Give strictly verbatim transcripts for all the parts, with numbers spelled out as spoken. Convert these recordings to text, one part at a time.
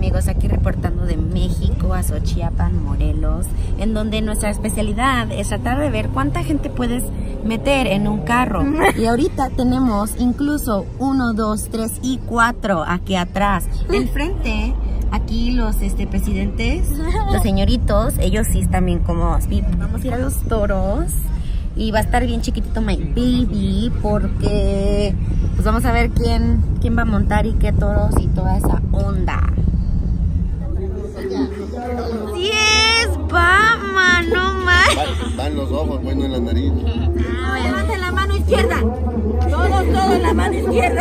amigos? Aquí reportando de México a Xochiapan, Morelos, en donde nuestra especialidad es tratar de ver cuánta gente puedes meter en un carro. Y ahorita tenemos incluso uno, dos, tres y cuatro aquí atrás. Enfrente, aquí los este, presidentes, los señoritos, ellos sí están bien cómodos. Vamos a ir a los toros. Y va a estar bien chiquitito my baby, porque pues vamos a ver quién, quién va a montar y qué toros y toda esa onda. ¡Sí es Bama! ¡No más! Va en los ojos, bueno, en la nariz. No, levanten la mano izquierda. Todos, todos la mano izquierda.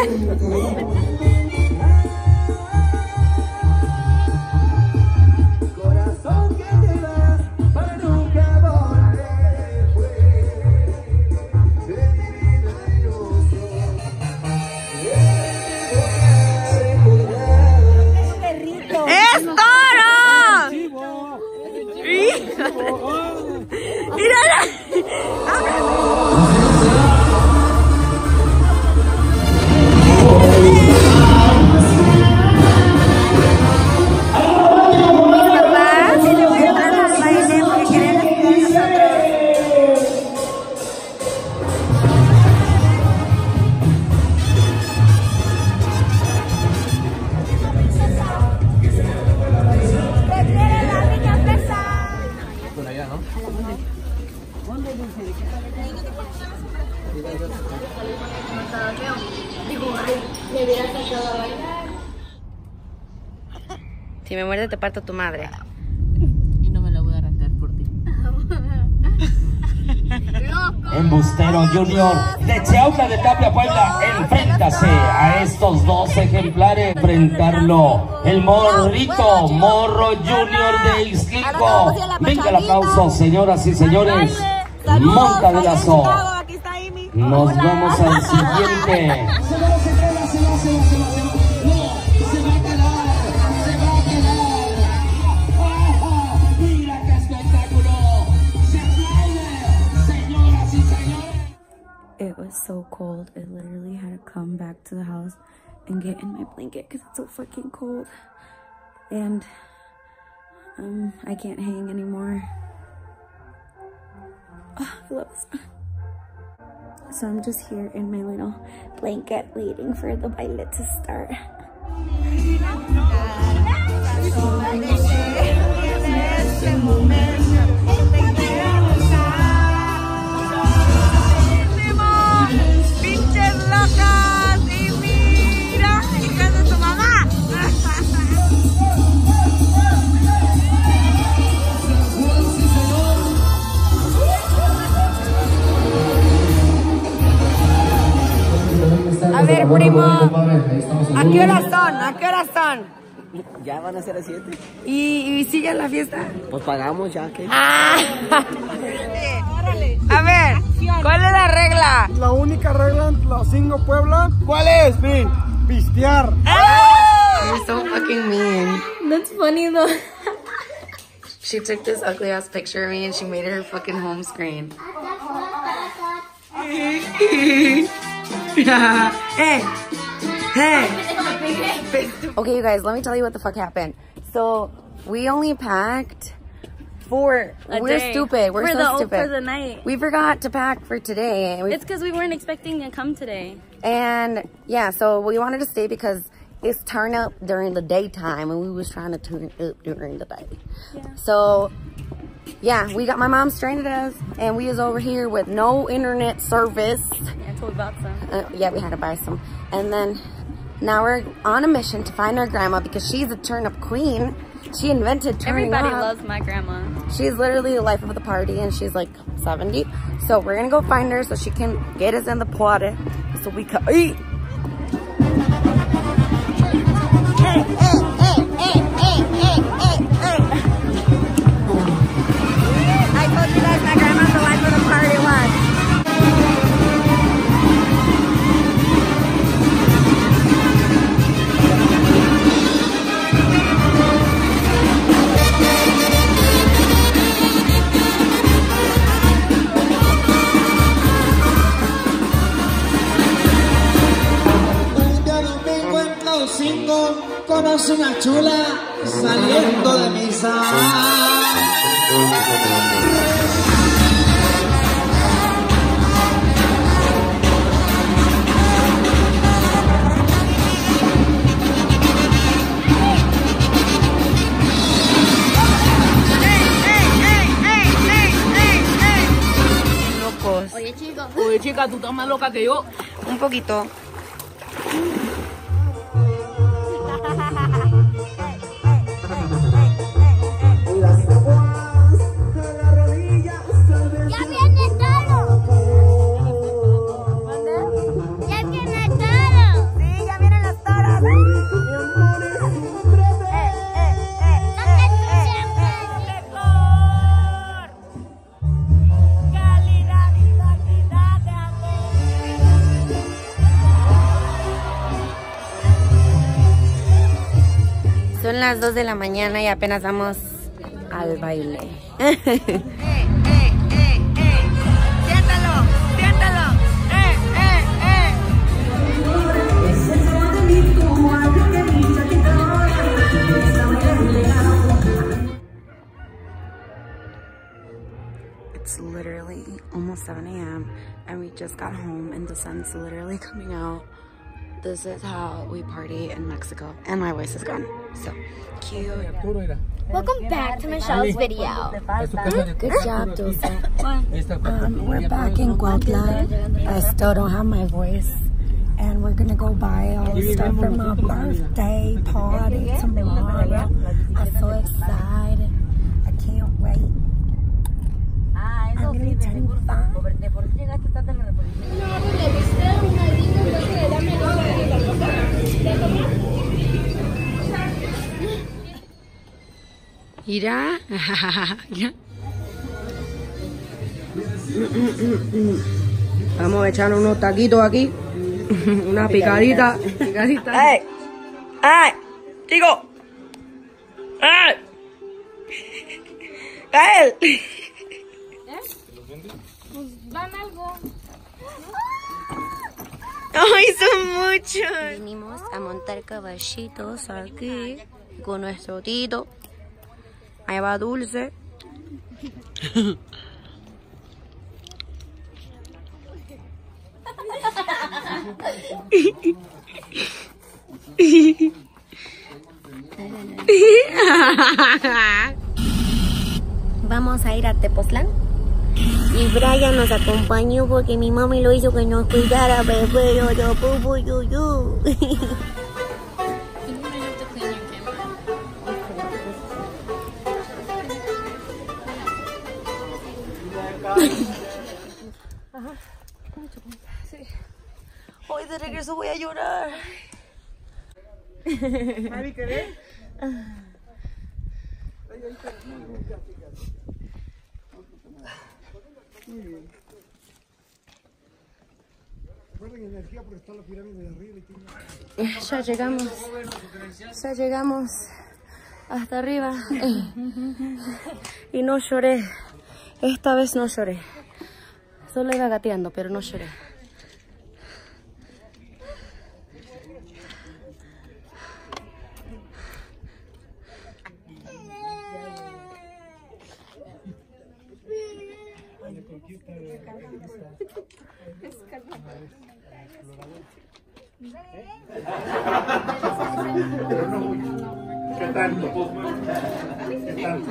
Si me muerde te parto tu madre. Y no me la voy a arrancar por ti. Embustero Junior de Chiautla de Tapia, Puebla, enfréntase a estos dos ejemplares. Enfrentarlo el Morrito Morro Junior de Ixtlico. Venga el aplauso, señoras y señores. Monta de lazo. Nos vamos al siguiente. It was so cold, I literally had to come back to the house and get in my blanket because it's so freaking cold. And um, I can't hang anymore. Oh, I love this. So I'm just here in my little blanket waiting for the baile to start. A ver, primo, ¿a qué horas son? ¿A qué horas son? Ya van a ser las siete. ¿Y, y sigue la fiesta? Pues pagamos ya, ¿qué? Ah. A ver, ¿cuál es la regla? La única regla en Tlacingo, Puebla. ¿Cuál es, Pin? Pistear. You're so fucking mean. That's funny though. She took this ugly ass picture of me and she made it her fucking home screen. Hey, hey. Okay, you guys, let me tell you what the fuck happened. So we only packed for. A we're day. stupid. We're for so the, stupid. For the night. We forgot to pack for today. We, It's because we weren't expecting to come today. and yeah, so we wanted to stay because it's turn up during the daytime, and we was trying to turn up during the day. Yeah. So yeah, we got my mom stranded us, and we was over here with no internet service. Yeah, until we bought some. Uh, yeah, we had to buy some. And then now we're on a mission to find our grandma because she's a turn-up queen. She invented turning Everybody up. loves my grandma. She's literally the life of the party, and she's like seventy. So we're gonna go find her so she can get us in the party so we can eat. Hey, hey, hey, hey, hey, hey, hey, hey. I told you guys my grandma's the life of the party was. chula saliendo de misa. Locos. Oye, chica. Oye, chica, tú estás más loca que yo. Un poquito. ¡Ya viene todo! ¡Ya viene todo! Sí, ya vienen las toras. Calidad y cantidad de amor. Son las dos de la mañana y apenas vamos al baile. ¡Eh, eh, eh, eh! ¡Siéntalo! ¡Siéntalo! ¡Eh, eh, eh! It's literally almost seven A M and we just got home and the sun's literally coming out. This is how we party in Mexico. And my voice is gone. So cute. Welcome back to Michelle's video. Good job, Dulce. Um, we're back in Cuautla. I still don't have my voice. And we're gonna go buy all the stuff for my birthday party tomorrow. I'm so excited. I can't wait. I'm gonna turn five. Mira, mira. Vamos a echar unos taquitos aquí. Una picadita. Picadita. ¡Ay! ¡Ay! ¡Chico! ¡Ay! ¡Cael! Van algo. ¡Ay, son muchos! Vinimos a montar caballitos aquí con nuestro Tito. Ahí va Dulce. Vamos a ir a Tepoztlán. Y Brian nos acompañó porque mi mami lo hizo que nos cuidara, bebé, yo, yo, pu, yo, yo. Hoy de regreso voy a llorar. Mami, ¿querés? Muy bien. Guarden energía porque está la pirámide de arriba y tiene... Ya llegamos. Ya llegamos hasta arriba. Y no lloré. Esta vez no lloré. Solo iba gateando, pero no lloré. ¿Qué tanto? ¿Qué tanto?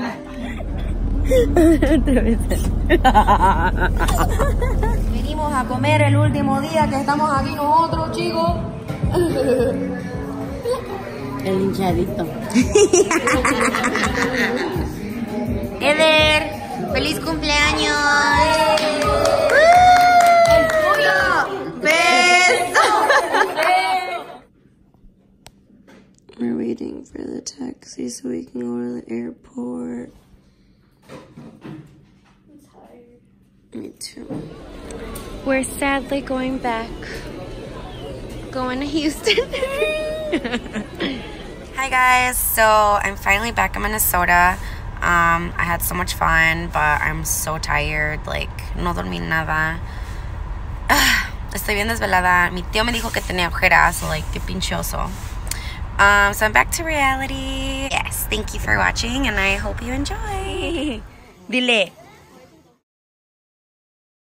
Venimos a comer el último día que estamos aquí nosotros, chicos. El hinchadito. Eder, feliz cumpleaños. ¡El tuyo! ¡Beso! We're waiting for the taxi so we can go to the airport. Me too. We're sadly going back. Going to Houston. Hi guys, so I'm finally back in Minnesota. Um, I had so much fun, but I'm so tired. Like, no dormí nada. Ugh, estoy bien desvelada. Mi tío me dijo que tenía ojeras, so like, qué pinchoso. Um, so I'm back to reality. Yes, thank you for watching and I hope you enjoy. Dile.